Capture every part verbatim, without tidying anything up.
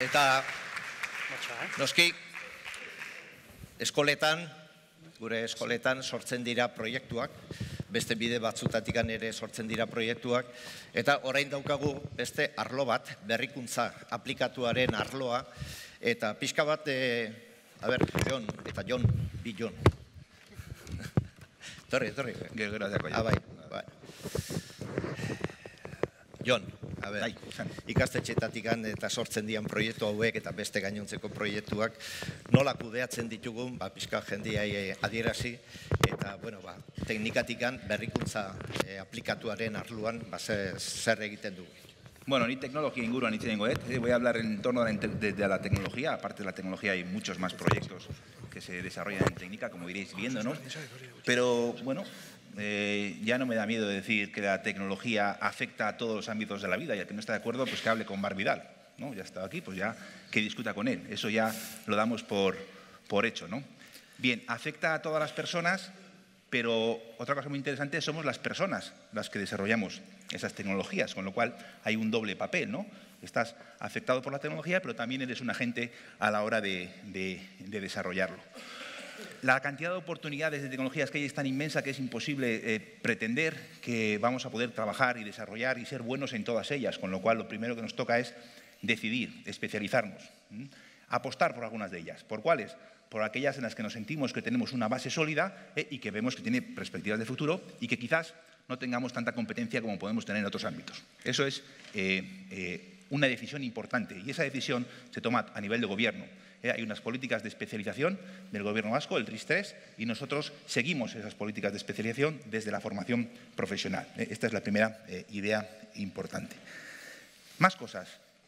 Eta noski eskoletan, gure eskoletan sortzen dira proiektuak, beste bide batzutatik ere sortzen dira proiektuak, eta orain daukagu beste arlo bat, berrikuntza aplikatuaren arloa, eta pixka bat, e, a ber, Jon, eta Jon, bi Jon. Torri, torri. Gero, gero, aterko. Ah, bai, bai. Jon, a ber, ikastetxeetatik eta sortzen dian proiektu hauek eta beste gainontzeko proiektuak nola kudeatzen ditugun, ba, pixka jendiai adierazi, eta, bueno, ba, teknikatikan berrikuntza eh, aplikatuaren arluan, ba, zer, zer egiten dugu. Bueno, ni tecnología inguruan hitz egingo dut. Voy a hablar en torno de, de, de la tecnología. Aparte de la tecnología hay muchos más proyectos que se desarrollan en técnica, como iréis viendo, ¿no? Pero, bueno, eh, ya no me da miedo decir que la tecnología afecta a todos los ámbitos de la vida, y el que no está de acuerdo, pues que hable con Bar Vidal, ¿no? Ya ha estado aquí, pues ya que discuta con él. Eso ya lo damos por, por hecho, ¿no? Bien, afecta a todas las personas, pero otra cosa muy interesante, somos las personas las que desarrollamos esas tecnologías, con lo cual hay un doble papel, ¿no? Estás afectado por la tecnología, pero también eres un agente a la hora de, de, de desarrollarlo. La cantidad de oportunidades de tecnologías que hay es tan inmensa que es imposible eh, pretender que vamos a poder trabajar y desarrollar y ser buenos en todas ellas, con lo cual lo primero que nos toca es decidir, especializarnos, ¿m? Apostar por algunas de ellas. ¿Por cuáles? Por aquellas en las que nos sentimos que tenemos una base sólida eh, y que vemos que tiene perspectivas de futuro y que quizás no tengamos tanta competencia como podemos tener en otros ámbitos. Eso es eh, eh, una decisión importante, y esa decisión se toma a nivel de gobierno. Eh, hay unas políticas de especialización del Gobierno vasco, el RIS tres, y nosotros seguimos esas políticas de especialización desde la formación profesional. Eh, esta es la primera eh, idea importante. Más cosas.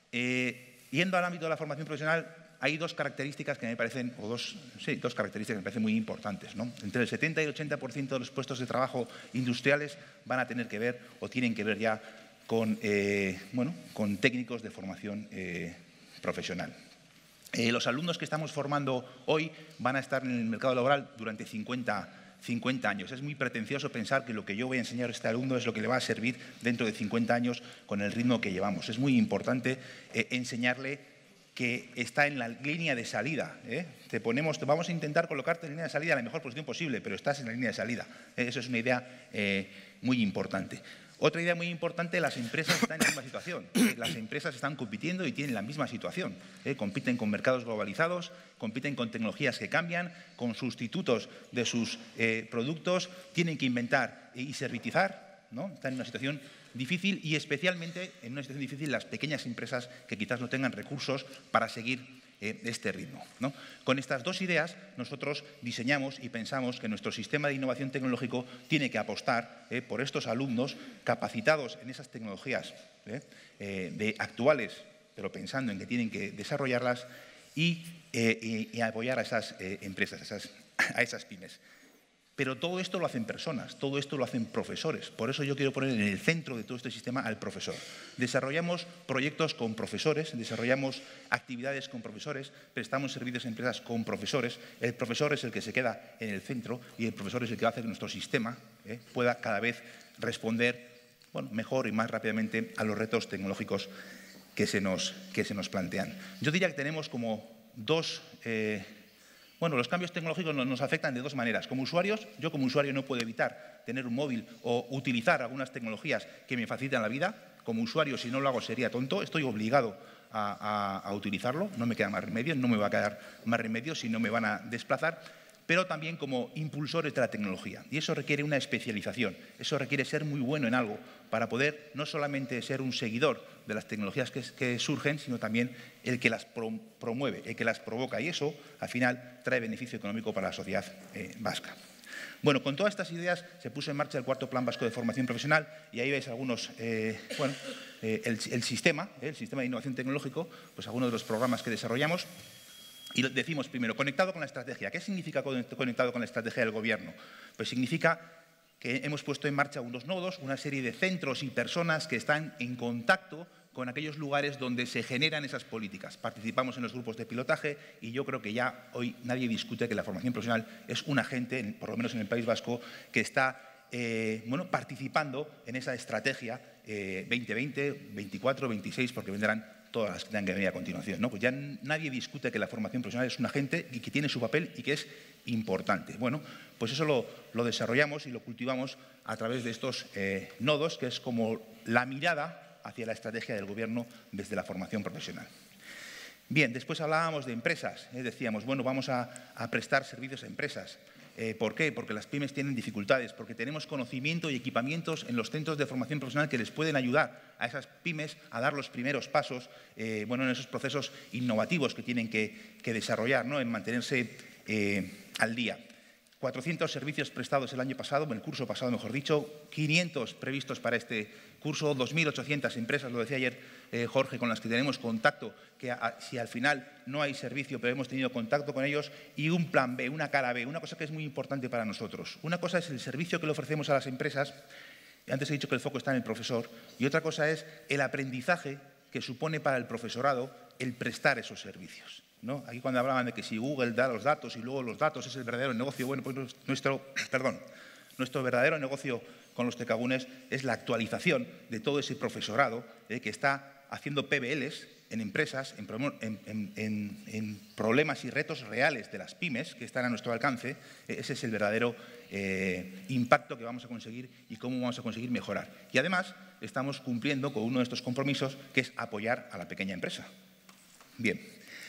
Eh, yendo al ámbito de la formación profesional, hay dos características que me parecen, o dos, sí, dos características que me parecen muy importantes, ¿no? Entre el setenta y el ochenta por ciento de los puestos de trabajo industriales van a tener que ver o tienen que ver ya con, eh, bueno, con técnicos de formación eh, profesional. Eh, los alumnos que estamos formando hoy van a estar en el mercado laboral durante cincuenta años. Es muy pretencioso pensar que lo que yo voy a enseñar a este alumno es lo que le va a servir dentro de cincuenta años con el ritmo que llevamos. Es muy importante eh, enseñarle que está en la línea de salida. ¿eh? Te ponemos, te vamos a intentar colocarte en la línea de salida a la mejor posición posible, pero estás en la línea de salida. ¿eh? Eso es una idea eh, muy importante. Otra idea muy importante, las empresas están en la misma situación. ¿eh? Las empresas están compitiendo y tienen la misma situación. ¿eh? Compiten con mercados globalizados, compiten con tecnologías que cambian, con sustitutos de sus eh, productos, tienen que inventar y servitizar, ¿no? Están en una situación difícil, y especialmente en una situación difícil las pequeñas empresas que quizás no tengan recursos para seguir eh, este ritmo, ¿no? Con estas dos ideas nosotros diseñamos y pensamos que nuestro sistema de innovación tecnológico tiene que apostar eh, por estos alumnos capacitados en esas tecnologías eh, eh, de actuales, pero pensando en que tienen que desarrollarlas, y, eh, y, y apoyar a esas eh, empresas, a esas, a esas pymes. Pero todo esto lo hacen personas, todo esto lo hacen profesores. Por eso yo quiero poner en el centro de todo este sistema al profesor. Desarrollamos proyectos con profesores, desarrollamos actividades con profesores, prestamos servicios a empresas con profesores. El profesor es el que se queda en el centro, y el profesor es el que va a hacer que nuestro sistema eh, pueda cada vez responder, bueno, mejor y más rápidamente a los retos tecnológicos que se nos, que se nos plantean. Yo diría que tenemos como dos... Eh, Bueno, los cambios tecnológicos nos afectan de dos maneras. Como usuarios, yo como usuario no puedo evitar tener un móvil o utilizar algunas tecnologías que me facilitan la vida. Como usuario, si no lo hago, sería tonto. Estoy obligado a, a, a utilizarlo. No me queda más remedio, no me va a quedar más remedio si no me van a desplazar. Pero también como impulsores de la tecnología. Y eso requiere una especialización. Eso requiere ser muy bueno en algo para poder no solamente ser un seguidor de las tecnologías que, que surgen, sino también el que las pro, promueve, el que las provoca. Y eso, al final, trae beneficio económico para la sociedad eh, vasca. Bueno, con todas estas ideas se puso en marcha el cuarto Plan Vasco de Formación Profesional, y ahí veis algunos, eh, bueno, eh, el, el sistema, eh, el sistema de innovación tecnológico, pues algunos de los programas que desarrollamos. Y decimos primero, conectado con la estrategia. ¿Qué significa conectado con la estrategia del Gobierno? Pues significa que hemos puesto en marcha unos nodos, una serie de centros y personas que están en contacto con aquellos lugares donde se generan esas políticas. Participamos en los grupos de pilotaje, y yo creo que ya hoy nadie discute que la formación profesional es un agente, por lo menos en el País Vasco, que está eh, bueno, participando en esa estrategia eh, veinte veinte, veinticuatro, veintiséis, porque vendrán todas las que tengan que venir a continuación, ¿no? Pues ya nadie discute que la formación profesional es un agente y que tiene su papel y que es importante. Bueno, pues eso lo, lo desarrollamos y lo cultivamos a través de estos eh, nodos, que es como la mirada hacia la estrategia del Gobierno desde la formación profesional. Bien, después hablábamos de empresas. ¿eh? Decíamos, bueno, vamos a, a prestar servicios a empresas. Eh, ¿Por qué? Porque las pymes tienen dificultades, porque tenemos conocimiento y equipamientos en los centros de formación profesional que les pueden ayudar a esas pymes a dar los primeros pasos eh, bueno, en esos procesos innovativos que tienen que, que desarrollar, ¿no? En mantenerse eh, al día. cuatrocientos servicios prestados el año pasado, el curso pasado mejor dicho, quinientos previstos para este curso, dos mil ochocientas empresas, lo decía ayer eh, Jorge, con las que tenemos contacto, que a, si al final no hay servicio, pero hemos tenido contacto con ellos, y un plan B, una cara B, una cosa que es muy importante para nosotros. Una cosa es el servicio que le ofrecemos a las empresas, antes he dicho que el foco está en el profesor, y otra cosa es el aprendizaje que supone para el profesorado el prestar esos servicios, ¿no? Aquí cuando hablaban de que si Google da los datos y luego los datos es el verdadero negocio, bueno, pues nuestro, perdón, nuestro verdadero negocio con los tecagunes es la actualización de todo ese profesorado eh, que está haciendo P B Ls en empresas, en, en, en, en problemas y retos reales de las pymes que están a nuestro alcance. Ese es el verdadero eh, impacto que vamos a conseguir y cómo vamos a conseguir mejorar. Y además estamos cumpliendo con uno de estos compromisos, que es apoyar a la pequeña empresa. Bien.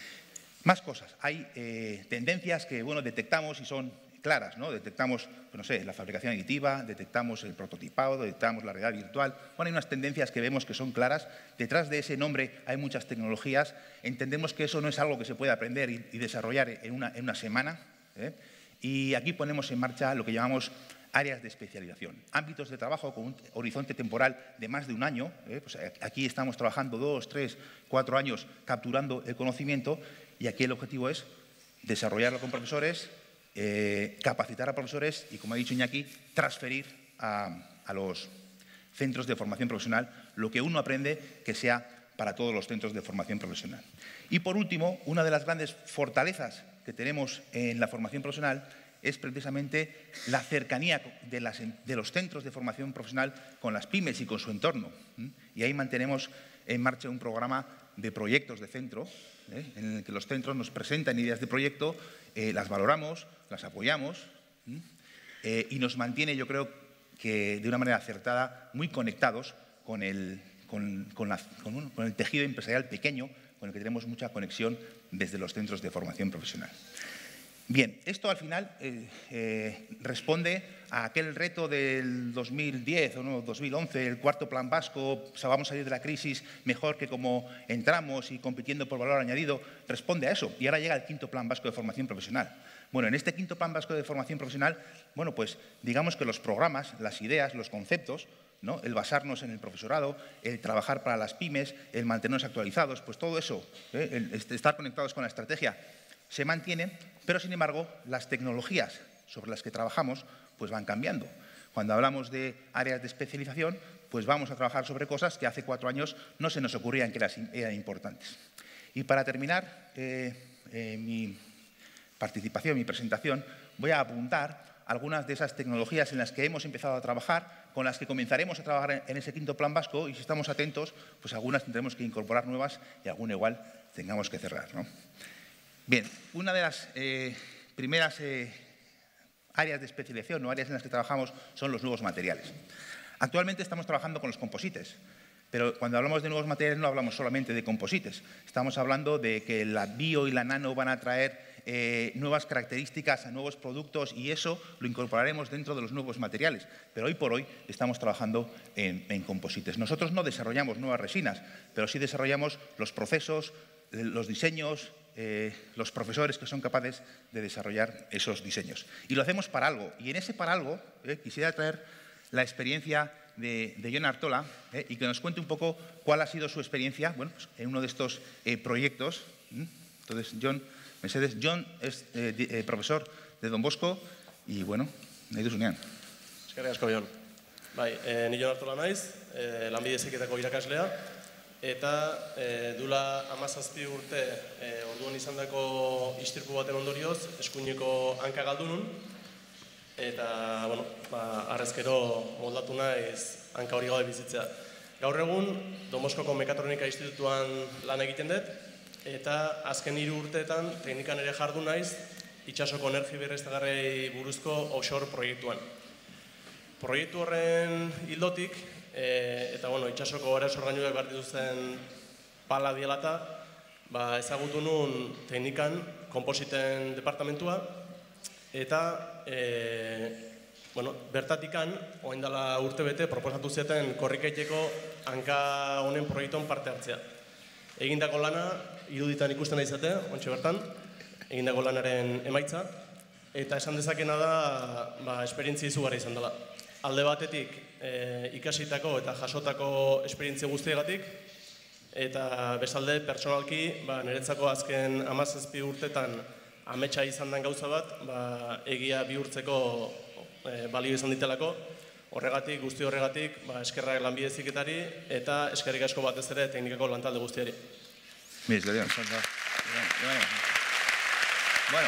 Más cosas. Hay eh, tendencias que bueno, detectamos y son claras, ¿no? Detectamos, pues no sé, la fabricación aditiva, detectamos el prototipado, detectamos la realidad virtual. Bueno, hay unas tendencias que vemos que son claras. Detrás de ese nombre hay muchas tecnologías. Entendemos que eso no es algo que se puede aprender y, y desarrollar en una, en una semana. ¿eh? Y aquí ponemos en marcha lo que llamamos áreas de especialización, ámbitos de trabajo con un horizonte temporal de más de un año. ¿eh? Pues aquí estamos trabajando dos, tres, cuatro años capturando el conocimiento. Y aquí el objetivo es desarrollarlo con profesores, eh, capacitar a profesores y, como ha dicho Iñaki, transferir a, a los centros de formación profesional lo que uno aprende que sea para todos los centros de formación profesional. Y, por último, una de las grandes fortalezas que tenemos en la formación profesional es precisamente la cercanía de, las, de los centros de formación profesional con las pymes y con su entorno. Y ahí mantenemos en marcha un programa de proyectos de centro, ¿eh? en el que los centros nos presentan ideas de proyecto, eh, las valoramos, las apoyamos eh, y nos mantiene, yo creo, que de una manera acertada, muy conectados con el, con, con, la, con, bueno, con el tejido empresarial pequeño, con el que tenemos mucha conexión desde los centros de formación profesional. Bien, esto al final eh, eh, responde a aquel reto del dos mil diez o no, dos mil once, el cuarto plan vasco, o sea, vamos a salir de la crisis mejor que como entramos y compitiendo por valor añadido, responde a eso. Y ahora llega el quinto plan vasco de formación profesional. Bueno, en este quinto plan vasco de formación profesional, bueno, pues digamos que los programas, las ideas, los conceptos, ¿no? El basarnos en el profesorado, el trabajar para las pymes, el mantenernos actualizados, pues todo eso, ¿eh? el estar conectados con la estrategia, se mantiene, pero sin embargo las tecnologías sobre las que trabajamos pues van cambiando. Cuando hablamos de áreas de especialización, pues vamos a trabajar sobre cosas que hace cuatro años no se nos ocurrían que eran importantes. Y para terminar eh, eh, mi participación, mi presentación, voy a apuntar algunas de esas tecnologías en las que hemos empezado a trabajar, con las que comenzaremos a trabajar en ese quinto plan vasco, y si estamos atentos, pues algunas tendremos que incorporar nuevas y alguna igual tengamos que cerrar, ¿no? Bien, una de las eh, primeras eh, áreas de especialización o áreas en las que trabajamos son los nuevos materiales. Actualmente estamos trabajando con los composites, pero cuando hablamos de nuevos materiales no hablamos solamente de composites. Estamos hablando de que la bio y la nano van a traer eh, nuevas características a nuevos productos y eso lo incorporaremos dentro de los nuevos materiales. Pero hoy por hoy estamos trabajando en, en composites. Nosotros no desarrollamos nuevas resinas, pero sí desarrollamos los procesos, los diseños, Eh, los profesores que son capaces de desarrollar esos diseños. Y lo hacemos para algo. Y en ese para algo eh, quisiera traer la experiencia de, de Jon Artola eh, y que nos cuente un poco cuál ha sido su experiencia bueno, pues, en uno de estos eh, proyectos. Entonces, Jon, Mercedes, Jon es eh, eh, profesor de Don Bosco y, bueno, nahi duzunean. Eskerrik asko, Jon. Bai, eh, ni Jon Artola naiz, eh, lanbide heziketako irakaslea. Eta e, dula hamazazpi urte e, orduan izandako istripu baten ondorioz eskuineko hanka galdu nun. Eta, bueno, ba, arrezkero moldatu naiz hanka hori gabe bizitzea. Gaur egun, Domoskoko Mekatronika Institutuan lan egiten dut, eta azken hiru urteetan teknikan ere jardu naiz itsasoko energi berriztagarriei buruzko offshore proiektuan. Proiektu horren hildotik, eta itsasoko erasorgailuak behar dituzten pala dielata, ezagutu nun teknikan konpositen departamentua, eta bertatikan, orain dela urte bete, proposatu zieten korrikaiteko hanka honen proiektuan parte hartzea. Egindako lana, iruditan ikusten da izate, ontsa bertan, egindako lanaren emaitza, eta esan dezakena da, esperientzia izugarri izan dela. Alde batetik, ikasitako eta jasotako esperientzia guztiegatik, eta bestalde, pertsonalki, niretzako azken hamazazpi urtetan ametsa izan den gauza bat, egia bihurtzeko balio izan ditelako, horregatik, guzti horregatik, eskerrak lanbide heziketari eta eskerrik asko batez ere teknikako lantalde guztiari. Mi esker, Bueno.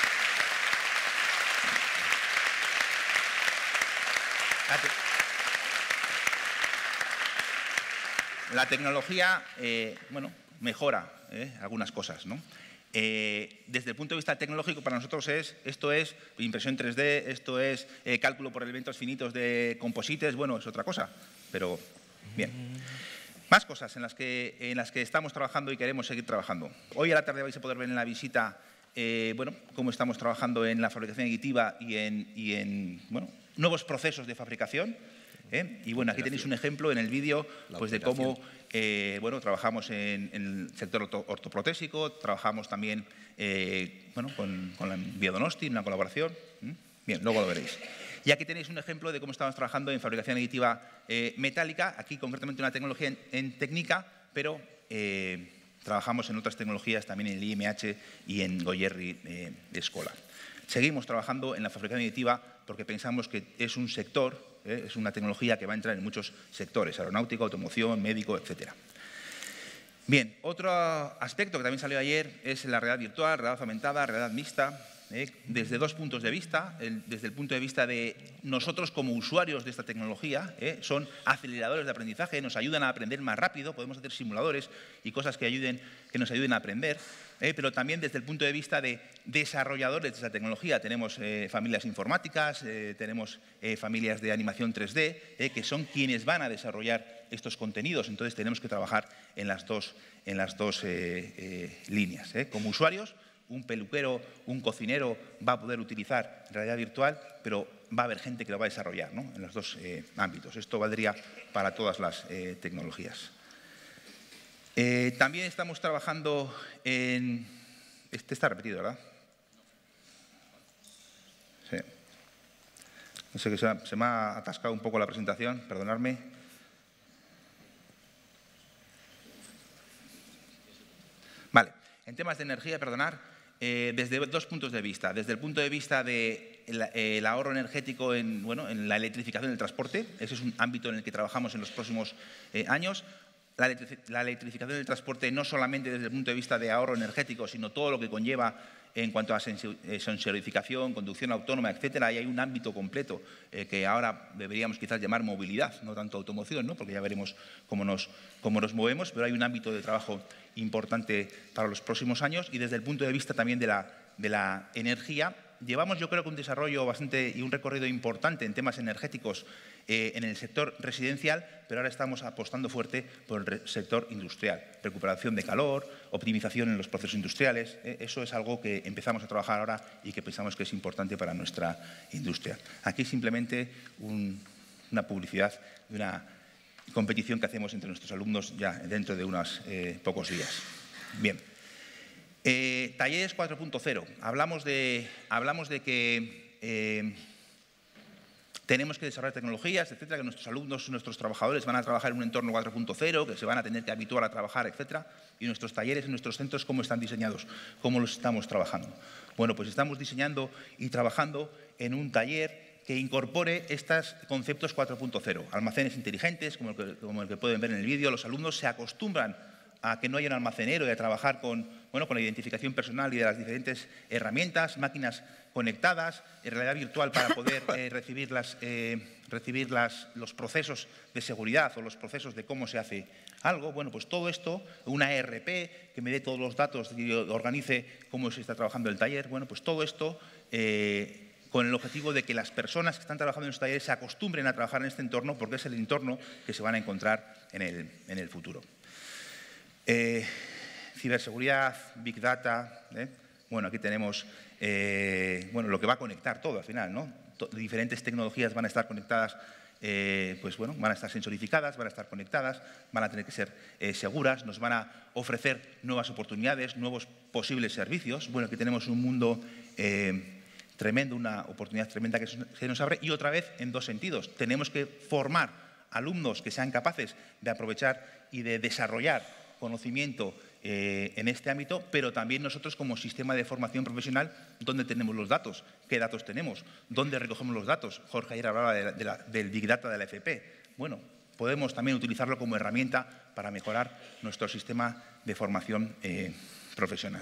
La tecnología, bueno, mejora algunas cosas, ¿no? Eh, desde el punto de vista tecnológico, para nosotros es, esto es impresión tres D, esto es eh, cálculo por elementos finitos de composites, bueno, es otra cosa, pero bien. Más cosas en las que, en las que estamos trabajando y queremos seguir trabajando. Hoy a la tarde vais a poder ver en la visita eh, bueno, cómo estamos trabajando en la fabricación aditiva y en, y en bueno, nuevos procesos de fabricación. ¿eh? Y bueno, aquí tenéis un ejemplo en el vídeo pues, de cómo eh, bueno, trabajamos en, en el sector ortoprotésico, trabajamos también eh, bueno, con, con la Biodonosti, en una colaboración. ¿Mm? Bien, luego lo veréis. Y aquí tenéis un ejemplo de cómo estamos trabajando en fabricación aditiva eh, metálica, aquí concretamente una tecnología en, en técnica, pero eh, trabajamos en otras tecnologías también en el I M H y en Goyerri eh, Escola. Seguimos trabajando en la fabricación aditiva porque pensamos que es un sector, eh, es una tecnología que va a entrar en muchos sectores, aeronáutica, automoción, médico, etcétera. Bien, otro aspecto que también salió ayer es la realidad virtual, realidad aumentada, realidad mixta. Eh, desde dos puntos de vista, el, desde el punto de vista de nosotros como usuarios de esta tecnología, eh, son aceleradores de aprendizaje, nos ayudan a aprender más rápido, podemos hacer simuladores y cosas que, ayuden, que nos ayuden a aprender, eh, pero también desde el punto de vista de desarrolladores de esta tecnología. Tenemos eh, familias informáticas, eh, tenemos eh, familias de animación tres D, eh, que son quienes van a desarrollar estos contenidos, entonces tenemos que trabajar en las dos, en las dos eh, eh, líneas. Eh. Como usuarios, un peluquero, un cocinero va a poder utilizar realidad virtual, pero va a haber gente que lo va a desarrollar, ¿no? En los dos eh, ámbitos. Esto valdría para todas las eh, tecnologías. Eh, también estamos trabajando en... Este está repetido, ¿verdad? Sí. No sé, que se, se me ha atascado un poco la presentación, perdonadme. Vale, en temas de energía, perdonar. Eh, desde dos puntos de vista. Desde el punto de vista del de el ahorro energético en, bueno, en la electrificación del transporte, ese es un ámbito en el que trabajamos en los próximos eh, años. La, electric la electrificación del transporte no solamente desde el punto de vista de ahorro energético, sino todo lo que conlleva en cuanto a sensorificación, conducción autónoma, etcétera. Y hay un ámbito completo eh, que ahora deberíamos quizás llamar movilidad, no tanto automoción, ¿no? Porque ya veremos cómo nos, cómo nos movemos, pero hay un ámbito de trabajo importante para los próximos años. Y desde el punto de vista también de la, de la energía, llevamos yo creo que un desarrollo bastante y un recorrido importante en temas energéticos eh, en el sector residencial, pero ahora estamos apostando fuerte por el sector industrial. Recuperación de calor, optimización en los procesos industriales, eh, eso es algo que empezamos a trabajar ahora y que pensamos que es importante para nuestra industria. Aquí simplemente un, una publicidad de una competición que hacemos entre nuestros alumnos ya dentro de unos eh, pocos días. Bien. Eh, talleres cuatro punto cero. Hablamos de, hablamos de que eh, tenemos que desarrollar tecnologías, etcétera, que nuestros alumnos, nuestros trabajadores van a trabajar en un entorno cuatro punto cero, que se van a tener que habituar a trabajar, etcétera. Y nuestros talleres en nuestros centros, ¿cómo están diseñados? ¿Cómo los estamos trabajando? Bueno, pues estamos diseñando y trabajando en un taller que incorpore estos conceptos cuatro punto cero. Almacenes inteligentes, como el que, como el que pueden ver en el vídeo. Los alumnos se acostumbran a que no haya un almacenero y a trabajar con, bueno, con la identificación personal y de las diferentes herramientas, máquinas conectadas, en realidad virtual para poder eh, recibir las, eh, recibir las, los procesos de seguridad o los procesos de cómo se hace algo. Bueno, pues todo esto, una E R P que me dé todos los datos y organice cómo se está trabajando el taller. Bueno, pues todo esto eh, con el objetivo de que las personas que están trabajando en los talleres se acostumbren a trabajar en este entorno, porque es el entorno que se van a encontrar en el, en el futuro. Eh, ciberseguridad, Big Data, ¿eh? Bueno, aquí tenemos eh, bueno, lo que va a conectar todo al final, ¿no? To- diferentes tecnologías van a estar conectadas, eh, pues bueno, van a estar sensorificadas, van a estar conectadas, van a tener que ser eh, seguras, nos van a ofrecer nuevas oportunidades, nuevos posibles servicios. Bueno, aquí tenemos un mundo eh, tremendo, una oportunidad tremenda que se nos abre, y otra vez en dos sentidos. Tenemos que formar alumnos que sean capaces de aprovechar y de desarrollar conocimiento eh, en este ámbito, pero también nosotros como sistema de formación profesional, ¿dónde tenemos los datos? ¿Qué datos tenemos? ¿Dónde recogemos los datos? Jorge ayer hablaba de la, de la, del Big Data de la F P. Bueno, podemos también utilizarlo como herramienta para mejorar nuestro sistema de formación eh, profesional.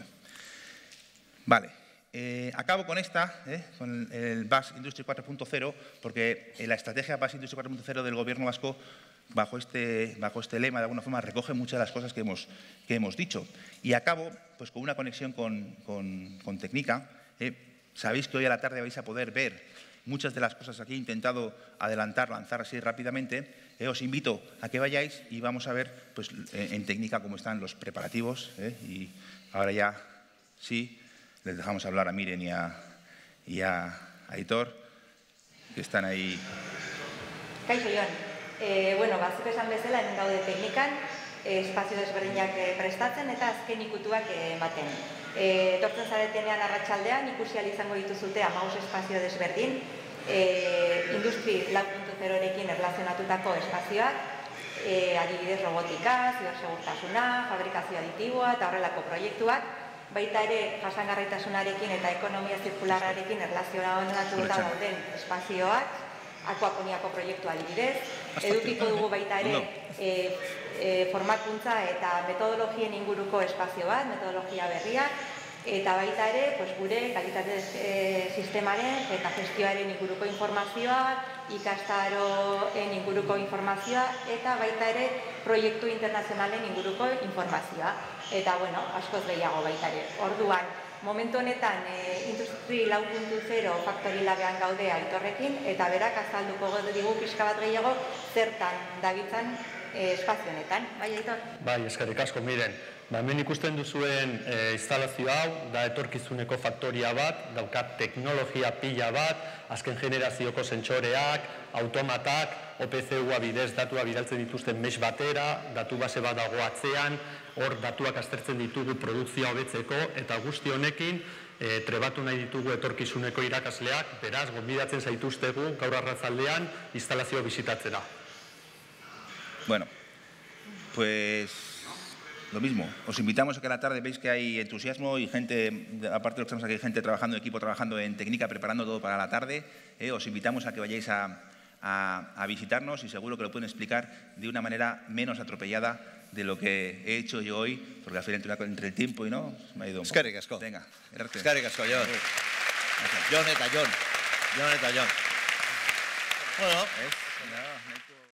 Vale. Eh, acabo con esta, eh, con el Basque Industry cuatro punto cero, porque la estrategia Basque Industry cuatro punto cero del Gobierno vasco, bajo este, bajo este lema, de alguna forma, recoge muchas de las cosas que hemos, que hemos dicho. Y acabo pues, con una conexión con, con, con Tecnica. Eh, sabéis que hoy a la tarde vais a poder ver muchas de las cosas aquí. He intentado adelantar, lanzar así rápidamente. Eh, os invito a que vayáis y vamos a ver pues, en Tecnica cómo están los preparativos. Eh, y ahora ya sí. Les dejamos hablar a Miren y a, y a Aitor, que están ahí. Kaixo, Jon. E, bueno, bazuk esan bezala, hemen gaude teknikan, espazio desberdinak prestatzen eta azken ikutuak ematen. E, etortzen zaretenean arratsaldean ikusi ahal izango dituzute hamabost espazio desberdin, e, Industri lau puntu zerorekin erlazionatutako espazioak, e, adibidez robotika, zibersegurtasuna, fabrikazio aditiboa eta horrelako proiektuak, baita ere jasangarritasunarekin eta ekonomia zirkularrarekin erlazionatuta dauden espazioak, akuaponiako proiektua adibidez, edukiko dugu baita ere e, e, formakuntza eta metodologien inguruko espazio bat, metodologia berriak, eta baita ere pues, gure kalitate e, sistemaren eta gestioaren inguruko informazioa, ikastaroen inguruko informazioa, eta baita ere proiektu internazionalen inguruko informazioa. Eta, bueno, askoz gehiago baita ere. Orduan, momentu honetan e, Industri lau puntu zero Factory Labean gaude Aitorrekin, eta berak azalduko digu pixka bat gehiago zertan dabitzan e, espazio honetan. Bai, Aitor? Bai, eskerrik asko, Miren. Ba, hemen ikusten duzuen e, instalazio hau, da etorkizuneko faktoria bat, daukat teknologia pila bat, azken generazioko sentsoreak, automatak, O P C U-a bidez datua bidaltzen dituzten mesh batera, datu base bat dago atzean, hor datuak aztertzen ditugu produkzioa hobetzeko, eta guzti honekin e, trebatu nahi ditugu etorkizuneko irakasleak, beraz, gonbidatzen zaituztegu gaur arratzaldean instalazioa bisitatzera. Bueno, pues lo mismo. Os invitamos a que a la tarde veis que hay entusiasmo y gente, aparte de los que estamos aquí, hay gente trabajando, equipo trabajando en Tecnica, preparando todo para la tarde. Eh, os invitamos a que vayáis a, a, a visitarnos y seguro que lo pueden explicar de una manera menos atropellada de lo que he hecho yo hoy, porque al final entre, entre el tiempo y no, me ha ido un poco. Eskerrik asko. Venga, erarte. Eskerrik asko, Jon. Jon eta Jon. Jon eta Jon. Bueno, ¿Ves?